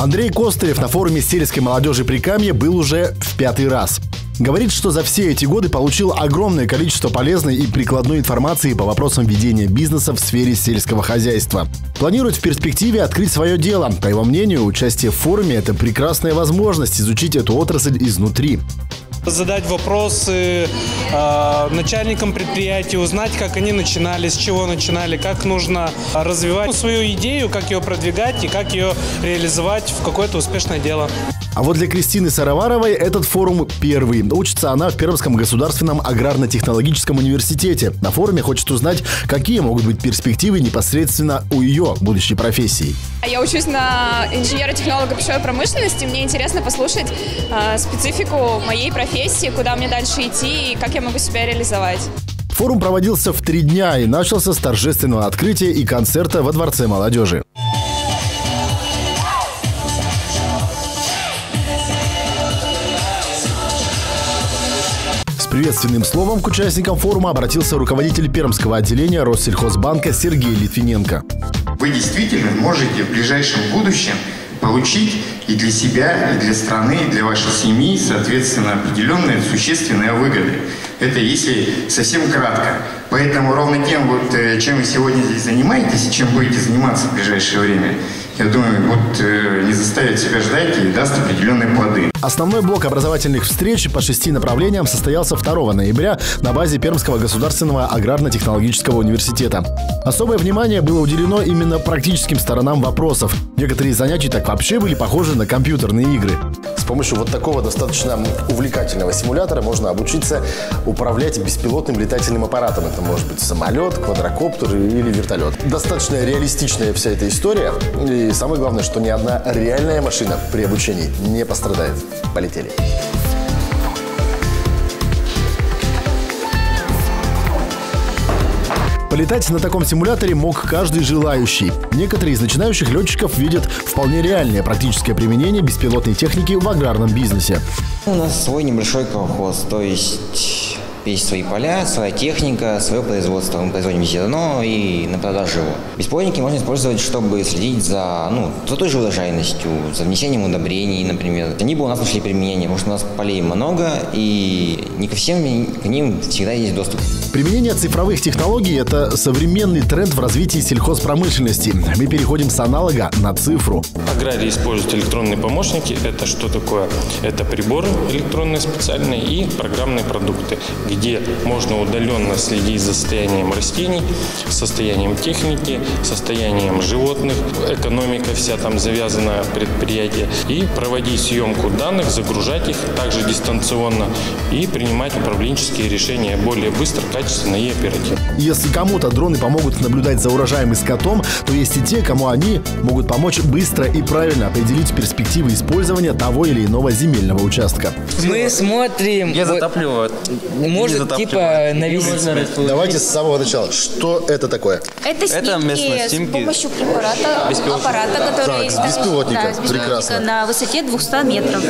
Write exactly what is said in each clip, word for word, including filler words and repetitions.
Андрей Костырев на форуме сельской молодежи Прикамья был уже в пятый раз. Говорит, что за все эти годы получил огромное количество полезной и прикладной информации по вопросам ведения бизнеса в сфере сельского хозяйства. Планирует в перспективе открыть свое дело. По его мнению, участие в форуме – это прекрасная возможность изучить эту отрасль изнутри. Задать вопросы э, начальникам предприятий, узнать, как они начинали, с чего начинали, как нужно развивать свою идею, как ее продвигать и как ее реализовать в какое-то успешное дело. А вот для Кристины Сароваровой этот форум первый. Учится она в Пермском государственном аграрно-технологическом университете. На форуме хочет узнать, какие могут быть перспективы непосредственно у ее будущей профессии. Я учусь на инженера-технолога пищевой промышленности. Мне интересно послушать э, специфику моей профессии, куда мне дальше идти и как я могу себя реализовать. Форум проводился в три дня и начался с торжественного открытия и концерта во Дворце молодежи. С приветственным словом к участникам форума обратился руководитель Пермского отделения Россельхозбанка Сергей Литвиненко. Вы действительно можете в ближайшем будущем получить и для себя, и для страны, и для вашей семьи, соответственно, определенные существенные выгоды. Это если совсем кратко. Поэтому ровно тем, вот, чем вы сегодня здесь занимаетесь и чем будете заниматься в ближайшее время, я думаю, вот не заставит себя ждать и даст определенные плоды. Основной блок образовательных встреч по шести направлениям состоялся второго ноября на базе Пермского государственного аграрно-технологического университета. Особое внимание было уделено именно практическим сторонам вопросов. Некоторые занятия так вообще были похожи на компьютерные игры. С помощью вот такого достаточно увлекательного симулятора можно обучиться управлять беспилотным летательным аппаратом. Это может быть самолет, квадрокоптер или вертолет. Достаточно реалистичная вся эта история. И самое главное, что ни одна реальная машина при обучении не пострадает. Полетели. Полетать на таком симуляторе мог каждый желающий. Некоторые из начинающих летчиков видят вполне реальное практическое применение беспилотной техники в аграрном бизнесе. У нас свой небольшой колхоз, то есть есть свои поля, своя техника, свое производство. Мы производим зерно и на продажу его. Беспилотники можно использовать, чтобы следить за, ну, за той же урожайностью, за внесением удобрений, например. Они бы у нас нашли применение, потому что у нас полей много, и не ко всем к ним всегда есть доступ. Применение цифровых технологий – это современный тренд в развитии сельхозпромышленности. Мы переходим с аналога на цифру. Аграрии используют электронные помощники. Это что такое? Это приборы электронные специальные и программные продукты, где можно удаленно следить за состоянием растений, состоянием техники, состоянием животных, экономика вся там завязана, предприятие, и проводить съемку данных, загружать их также дистанционно и принимать управленческие решения более быстро, качественно и оперативно. Если кому-то дроны помогут наблюдать за урожаем и скотом, то есть и те, кому они могут помочь быстро и правильно определить перспективы использования того или иного земельного участка. Мы смотрим... Я затапливаю. Может, типа, навесить. Давайте с самого начала. Что это такое? Это снимки с помощью препарата, аппарата, который так, с беспилотника. Да, с беспилотника на высоте двухсот метров.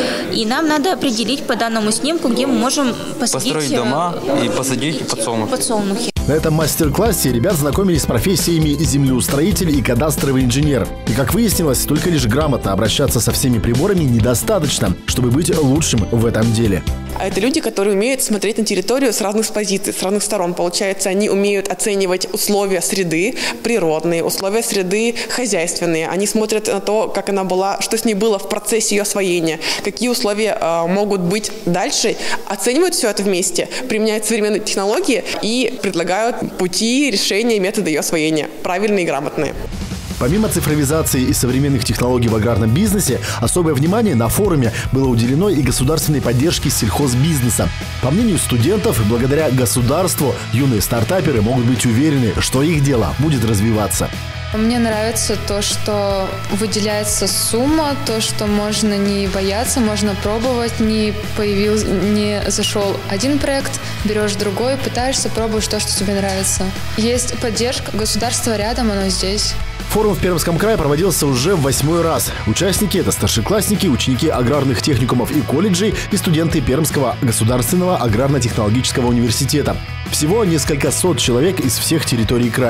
И нам надо определить по данному снимку, где мы можем посадить... Построить дома и посадить подсолнухи. подсолнухи. На этом мастер-классе ребят знакомились с профессиями землеустроитель и кадастровый инженер. И, как выяснилось, только лишь грамотно обращаться со всеми приборами недостаточно, чтобы быть лучшим в этом деле. А это люди, которые умеют смотреть на территорию с разных позиций, с разных сторон. Получается, они умеют оценивать условия среды природные, условия среды хозяйственные. Они смотрят на то, как она была, что с ней было в процессе ее освоения, какие условия э, могут быть дальше, оценивают все это вместе, применяют современные технологии и предлагают пути, решения, методы ее освоения, правильные и грамотные. Помимо цифровизации и современных технологий в аграрном бизнесе, особое внимание на форуме было уделено и государственной поддержке сельхозбизнеса. По мнению студентов, благодаря государству юные стартаперы могут быть уверены, что их дело будет развиваться. Мне нравится то, что выделяется сумма, то, что можно не бояться, можно пробовать, не появился, не зашел один проект, берешь другой, пытаешься, пробуешь то, что тебе нравится. Есть поддержка, государство рядом, оно здесь. Форум в Пермском крае проводился уже в восьмой раз. Участники – это старшеклассники, ученики аграрных техникумов и колледжей и студенты Пермского государственного аграрно-технологического университета. Всего несколько сот человек из всех территорий края.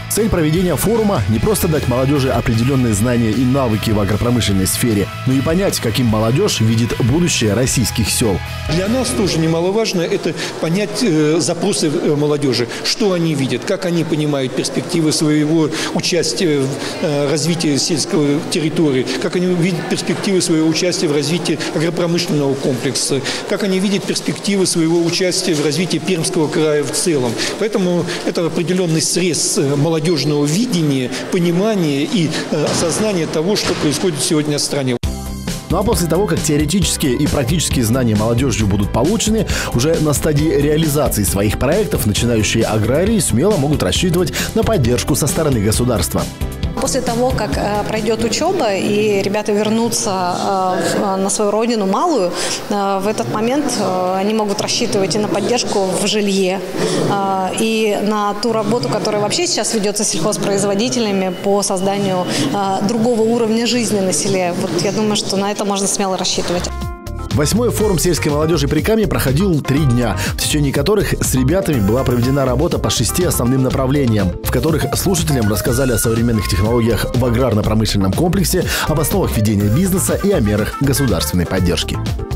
Цель проведения форума – не просто дать молодежи определенные знания и навыки в агропромышленной сфере, но и понять, каким молодежь видит будущее российских сел. Для нас тоже немаловажно это понять э, запросы молодежи, что они видят, как они понимают перспективы своего участия в э, развитии сельской территории, как они видят перспективы своего участия в развитии агропромышленного комплекса, как они видят перспективы своего участия в развитии Пермского края в целом. Поэтому это определенный срез молодежи, молодежного видения, понимания и э, осознания того, что происходит сегодня в стране. Ну а после того, как теоретические и практические знания молодежью будут получены, уже на стадии реализации своих проектов начинающие аграрии смело могут рассчитывать на поддержку со стороны государства. После того, как э, пройдет учеба и ребята вернутся э, на свою родину малую, э, в этот момент э, они могут рассчитывать и на поддержку в жилье, э, и на ту работу, которая вообще сейчас ведется сельхозпроизводителями по созданию э, другого уровня жизни на селе. Вот я думаю, что на это можно смело рассчитывать. Восьмой форум сельской молодежи Прикамья проходил три дня, в течение которых с ребятами была проведена работа по шести основным направлениям, в которых слушателям рассказали о современных технологиях в аграрно-промышленном комплексе, об основах ведения бизнеса и о мерах государственной поддержки.